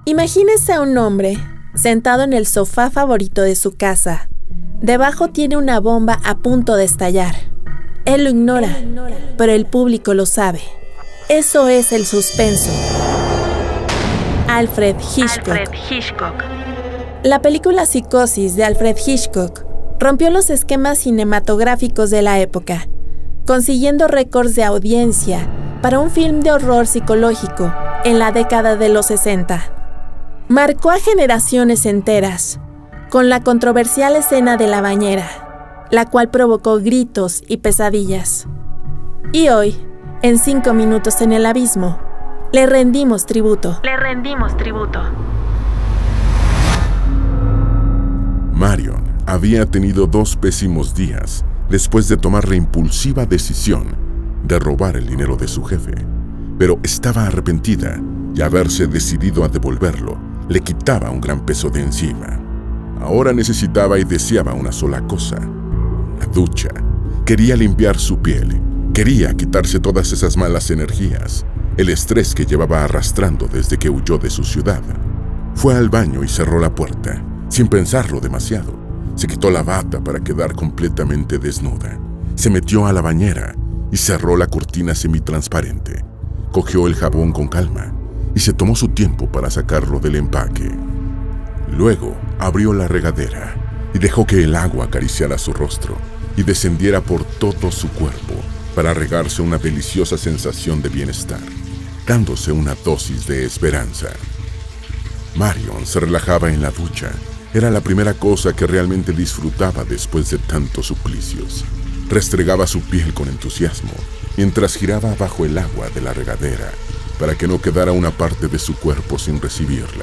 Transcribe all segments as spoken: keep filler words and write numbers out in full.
Imagínese a un hombre sentado en el sofá favorito de su casa. Debajo tiene una bomba a punto de estallar. Él lo ignora, pero el público lo sabe. Eso es el suspenso. Alfred Hitchcock. Alfred Hitchcock. La película Psicosis de Alfred Hitchcock rompió los esquemas cinematográficos de la época, consiguiendo récords de audiencia para un film de horror psicológico en la década de los sesenta. Marcó a generaciones enteras, con la controversial escena de la bañera, la cual provocó gritos y pesadillas. Y hoy, en Cinco Minutos en el Abismo, le rendimos tributo. Le rendimos tributo. Marion había tenido dos pésimos días después de tomar la impulsiva decisión de robar el dinero de su jefe, pero estaba arrepentida y haberse decidido a devolverlo le quitaba un gran peso de encima. Ahora necesitaba y deseaba una sola cosa: la ducha. Quería limpiar su piel, quería quitarse todas esas malas energías, el estrés que llevaba arrastrando desde que huyó de su ciudad. Fue al baño y cerró la puerta, sin pensarlo demasiado. Se quitó la bata para quedar completamente desnuda. Se metió a la bañera y cerró la cortina semitransparente. Cogió el jabón con calma y se tomó su tiempo para sacarlo del empaque. Luego abrió la regadera y dejó que el agua acariciara su rostro y descendiera por todo su cuerpo para regarse una deliciosa sensación de bienestar, dándose una dosis de esperanza. Marion se relajaba en la ducha. Era la primera cosa que realmente disfrutaba después de tantos suplicios. Restregaba su piel con entusiasmo mientras giraba bajo el agua de la regadera para que no quedara una parte de su cuerpo sin recibirla.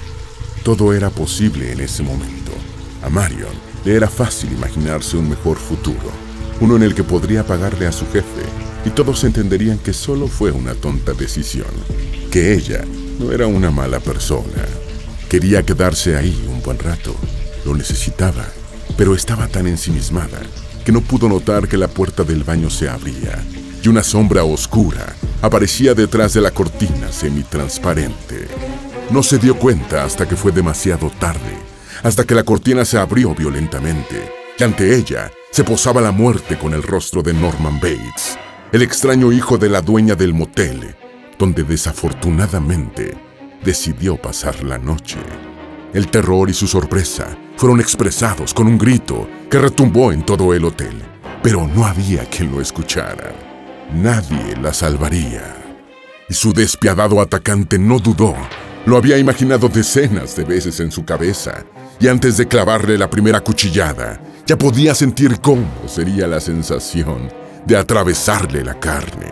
Todo era posible en ese momento. A Marion le era fácil imaginarse un mejor futuro, uno en el que podría pagarle a su jefe y todos entenderían que solo fue una tonta decisión, que ella no era una mala persona. Quería quedarse ahí un buen rato, lo necesitaba, pero estaba tan ensimismada que no pudo notar que la puerta del baño se abría y una sombra oscura aparecía detrás de la cortina semitransparente. No se dio cuenta hasta que fue demasiado tarde, hasta que la cortina se abrió violentamente y ante ella se posaba la muerte con el rostro de Norman Bates, el extraño hijo de la dueña del motel, donde desafortunadamente decidió pasar la noche. El terror y su sorpresa fueron expresados con un grito que retumbó en todo el hotel, pero no había quien lo escuchara. Nadie la salvaría. Y su despiadado atacante no dudó. Lo había imaginado decenas de veces en su cabeza, y antes de clavarle la primera cuchillada, ya podía sentir cómo sería la sensación de atravesarle la carne.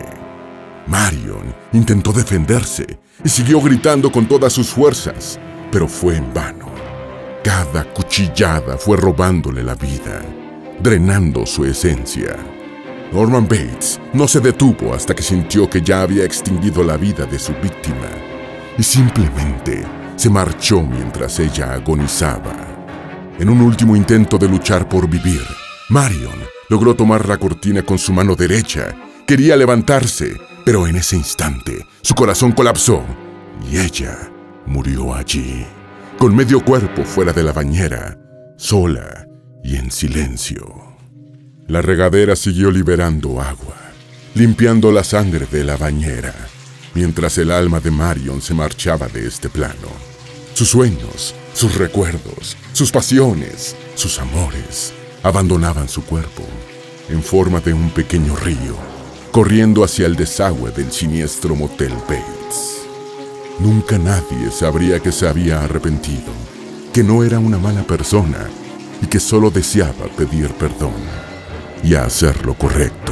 Marion intentó defenderse y siguió gritando con todas sus fuerzas, pero fue en vano. Cada cuchillada fue robándole la vida, drenando su esencia. Norman Bates no se detuvo hasta que sintió que ya había extinguido la vida de su víctima y simplemente se marchó mientras ella agonizaba. En un último intento de luchar por vivir, Marion logró tomar la cortina con su mano derecha. Quería levantarse, pero en ese instante su corazón colapsó y ella murió allí, con medio cuerpo fuera de la bañera, sola y en silencio. La regadera siguió liberando agua, limpiando la sangre de la bañera, mientras el alma de Marion se marchaba de este plano. Sus sueños, sus recuerdos, sus pasiones, sus amores, abandonaban su cuerpo en forma de un pequeño río, corriendo hacia el desagüe del siniestro motel Bates. Nunca nadie sabría que se había arrepentido, que no era una mala persona y que solo deseaba pedir perdón y hacer lo correcto.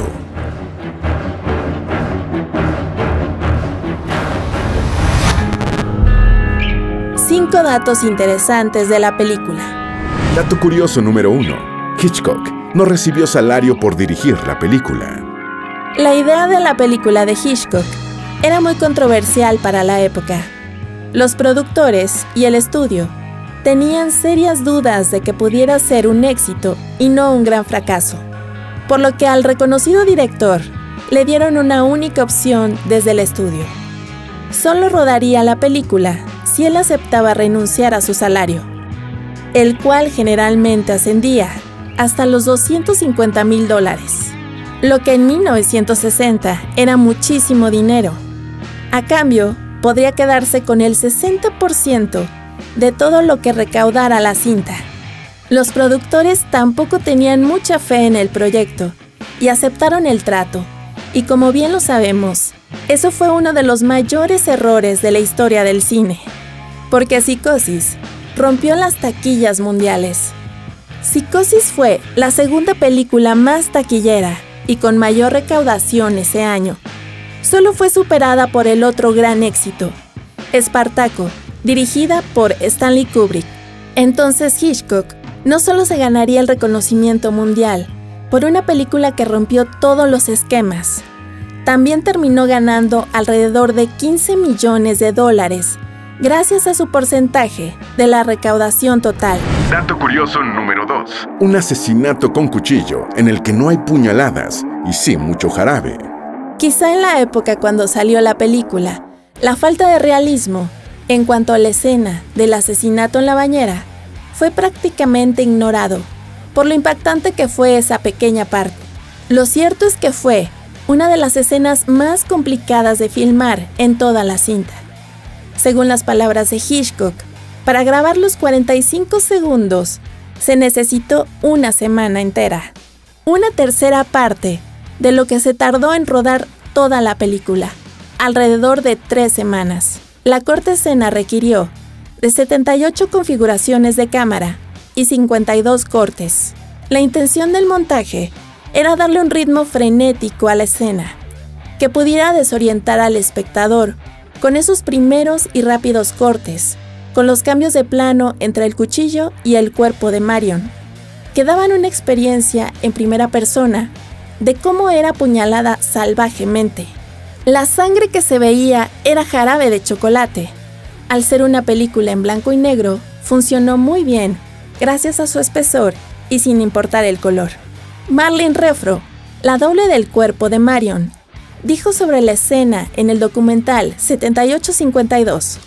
Cinco datos interesantes de la película. Dato curioso número uno. Hitchcock no recibió salario por dirigir la película. La idea de la película de Hitchcock era muy controversial para la época. Los productores y el estudio tenían serias dudas de que pudiera ser un éxito y no un gran fracaso, por lo que al reconocido director le dieron una única opción desde el estudio. Solo rodaría la película si él aceptaba renunciar a su salario, el cual generalmente ascendía hasta los doscientos cincuenta mil dólares, lo que en mil novecientos sesenta era muchísimo dinero. A cambio, podría quedarse con el sesenta por ciento de todo lo que recaudara la cinta. Los productores tampoco tenían mucha fe en el proyecto y aceptaron el trato, y como bien lo sabemos, eso fue uno de los mayores errores de la historia del cine, porque Psicosis rompió las taquillas mundiales. Psicosis fue la segunda película más taquillera y con mayor recaudación ese año. Solo fue superada por el otro gran éxito, Espartaco, dirigida por Stanley Kubrick. Entonces Hitchcock no solo se ganaría el reconocimiento mundial por una película que rompió todos los esquemas, también terminó ganando alrededor de quince millones de dólares gracias a su porcentaje de la recaudación total. Dato curioso número dos. Un asesinato con cuchillo en el que no hay puñaladas y sí mucho jarabe. Quizá en la época cuando salió la película, la falta de realismo en cuanto a la escena del asesinato en la bañera fue prácticamente ignorado por lo impactante que fue esa pequeña parte. Lo cierto es que fue una de las escenas más complicadas de filmar en toda la cinta. Según las palabras de Hitchcock, para grabar los cuarenta y cinco segundos se necesitó una semana entera, una tercera parte de lo que se tardó en rodar toda la película, alrededor de tres semanas. La corta escena requirió de setenta y ocho configuraciones de cámara y cincuenta y dos cortes. La intención del montaje era darle un ritmo frenético a la escena, que pudiera desorientar al espectador con esos primeros y rápidos cortes, con los cambios de plano entre el cuchillo y el cuerpo de Marion, que daban una experiencia en primera persona de cómo era apuñalada salvajemente. La sangre que se veía era jarabe de chocolate. Al ser una película en blanco y negro, funcionó muy bien, gracias a su espesor y sin importar el color. Marlene Refro, la doble del cuerpo de Marion, dijo sobre la escena en el documental setenta y ocho cincuenta y dos.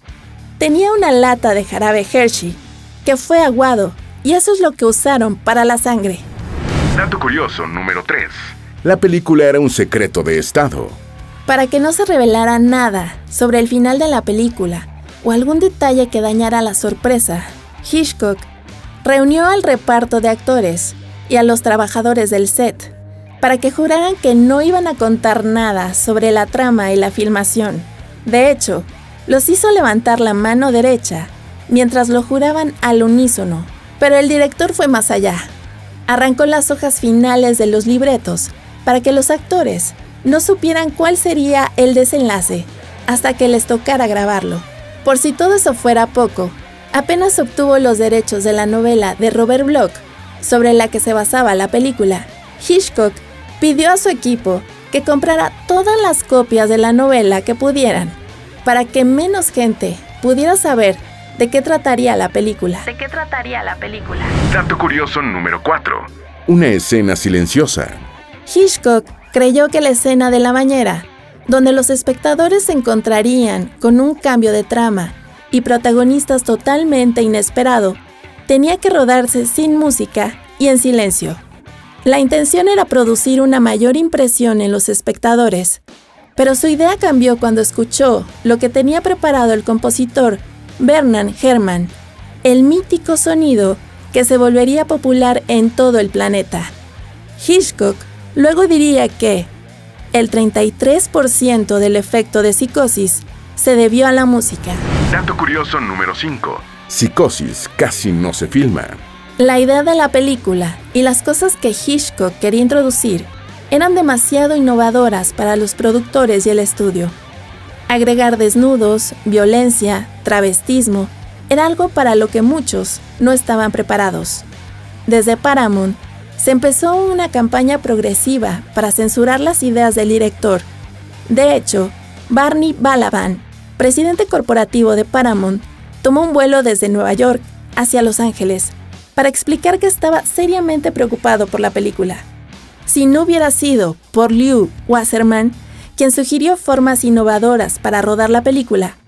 Tenía una lata de jarabe Hershey, que fue aguado, y eso es lo que usaron para la sangre. Dato curioso número tres. La película era un secreto de estado. Para que no se revelara nada sobre el final de la película o algún detalle que dañara la sorpresa, Hitchcock reunió al reparto de actores y a los trabajadores del set para que juraran que no iban a contar nada sobre la trama y la filmación. De hecho, los hizo levantar la mano derecha mientras lo juraban al unísono, pero el director fue más allá. Arrancó las hojas finales de los libretos para que los actores no supieran cuál sería el desenlace hasta que les tocara grabarlo. Por si todo eso fuera poco, apenas obtuvo los derechos de la novela de Robert Bloch, sobre la que se basaba la película, Hitchcock pidió a su equipo que comprara todas las copias de la novela que pudieran, para que menos gente pudiera saber de qué trataría la película. ¿De qué trataría la película? Dato curioso número cuatro. Una escena silenciosa. Hitchcock creyó que la escena de la bañera, donde los espectadores se encontrarían con un cambio de trama y protagonistas totalmente inesperado, tenía que rodarse sin música y en silencio. La intención era producir una mayor impresión en los espectadores, pero su idea cambió cuando escuchó lo que tenía preparado el compositor Bernard Herrmann, el mítico sonido que se volvería popular en todo el planeta. Hitchcock luego diría que el treinta y tres por ciento del efecto de Psicosis se debió a la música. Dato curioso número cinco. Psicosis casi no se filma. La idea de la película y las cosas que Hitchcock quería introducir eran demasiado innovadoras para los productores y el estudio. Agregar desnudos, violencia, travestismo, era algo para lo que muchos no estaban preparados. Desde Paramount, se empezó una campaña progresiva para censurar las ideas del director. De hecho, Barney Balaban, presidente corporativo de Paramount, tomó un vuelo desde Nueva York hacia Los Ángeles para explicar que estaba seriamente preocupado por la película. Si no hubiera sido por Lew Wasserman, quien sugirió formas innovadoras para rodar la película,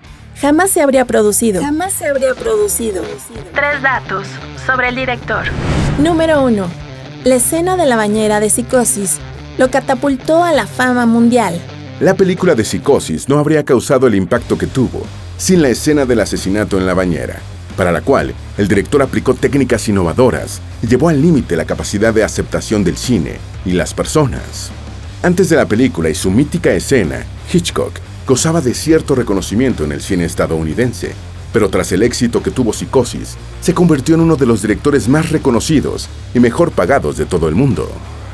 Jamás se habría producido. Jamás se habría producido. Tres datos sobre el director. Número uno. La escena de la bañera de Psicosis lo catapultó a la fama mundial. La película de Psicosis no habría causado el impacto que tuvo sin la escena del asesinato en la bañera, para la cual el director aplicó técnicas innovadoras y llevó al límite la capacidad de aceptación del cine y las personas. Antes de la película y su mítica escena, Hitchcock gozaba de cierto reconocimiento en el cine estadounidense, pero tras el éxito que tuvo Psicosis, se convirtió en uno de los directores más reconocidos y mejor pagados de todo el mundo.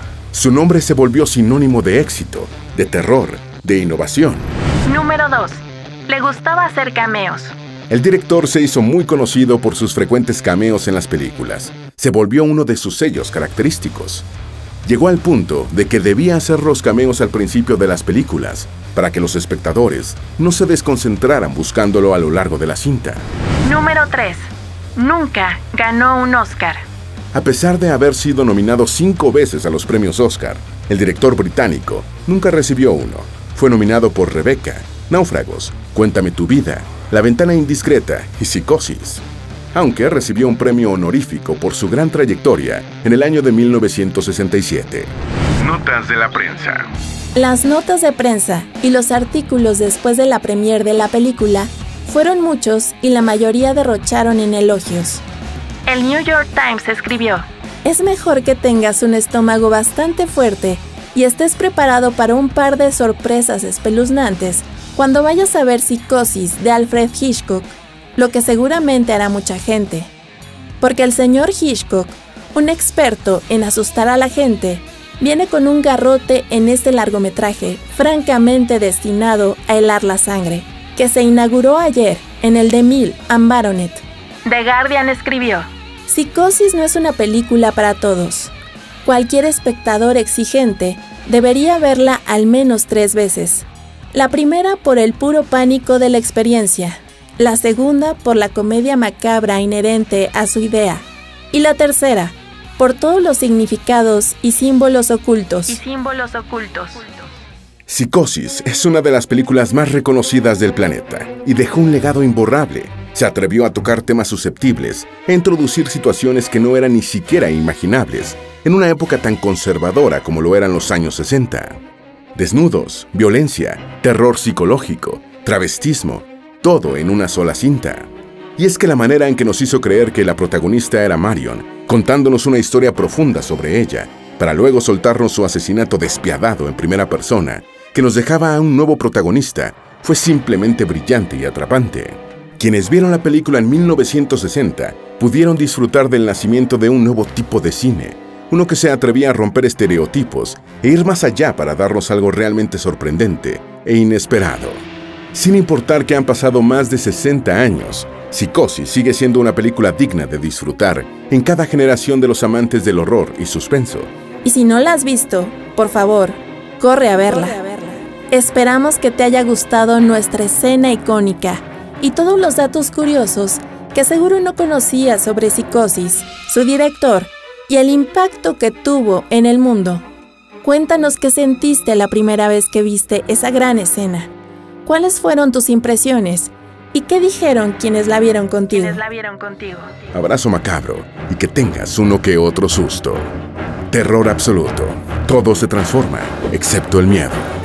Su nombre se volvió sinónimo de éxito, de terror, de innovación. Número dos. Le gustaba hacer cameos. El director se hizo muy conocido por sus frecuentes cameos en las películas. Se volvió uno de sus sellos característicos. Llegó al punto de que debía hacer los cameos al principio de las películas, para que los espectadores no se desconcentraran buscándolo a lo largo de la cinta. Número tres. Nunca ganó un Oscar. A pesar de haber sido nominado cinco veces a los premios Oscar, el director británico nunca recibió uno. Fue nominado por Rebecca, Náufragos, Cuéntame tu vida, La ventana indiscreta y Psicosis, aunque recibió un premio honorífico por su gran trayectoria en el año de mil novecientos sesenta y siete. Notas de la prensa. Las notas de prensa y los artículos después de la premier de la película fueron muchos y la mayoría derrocharon en elogios. El New York Times escribió: es mejor que tengas un estómago bastante fuerte y estés preparado para un par de sorpresas espeluznantes cuando vayas a ver Psicosis de Alfred Hitchcock, lo que seguramente hará mucha gente. Porque el señor Hitchcock, un experto en asustar a la gente, viene con un garrote en este largometraje francamente destinado a helar la sangre, que se inauguró ayer en el de Mill and Baronet. The Guardian escribió: Psicosis no es una película para todos. Cualquier espectador exigente debería verla al menos tres veces. La primera por el puro pánico de la experiencia, la segunda por la comedia macabra inherente a su idea, y la tercera por todos los significados y símbolos ocultos. Y símbolos ocultos. Psicosis es una de las películas más reconocidas del planeta y dejó un legado imborrable. Se atrevió a tocar temas susceptibles e introducir situaciones que no eran ni siquiera imaginables en una época tan conservadora como lo eran los años sesenta. Desnudos, violencia, terror psicológico, travestismo, todo en una sola cinta. Y es que la manera en que nos hizo creer que la protagonista era Marion, contándonos una historia profunda sobre ella, para luego soltarnos su asesinato despiadado en primera persona, que nos dejaba a un nuevo protagonista, fue simplemente brillante y atrapante. Quienes vieron la película en mil novecientos sesenta pudieron disfrutar del nacimiento de un nuevo tipo de cine, uno que se atrevía a romper estereotipos e ir más allá para darnos algo realmente sorprendente e inesperado. Sin importar que han pasado más de sesenta años, Psicosis sigue siendo una película digna de disfrutar en cada generación de los amantes del horror y suspenso. Y si no la has visto, por favor, corre a verla. Corre a verla. Esperamos que te haya gustado nuestra escena icónica y todos los datos curiosos que seguro no conocías sobre Psicosis, su director y el impacto que tuvo en el mundo. Cuéntanos qué sentiste la primera vez que viste esa gran escena. ¿Cuáles fueron tus impresiones? ¿Y qué dijeron quienes la vieron contigo? Quienes la vieron contigo. Abrazo macabro y que tengas uno que otro susto. Terror absoluto. Todo se transforma, excepto el miedo.